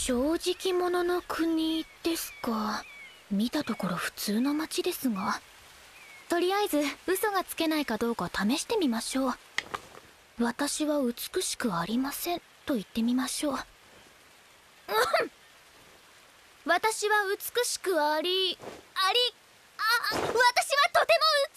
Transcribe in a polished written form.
正直者の国ですか。見たところ普通の町ですが、とりあえず嘘がつけないかどうか試してみましょう。私は美しくありませんと言ってみましょう。私は美しくあり、私はとても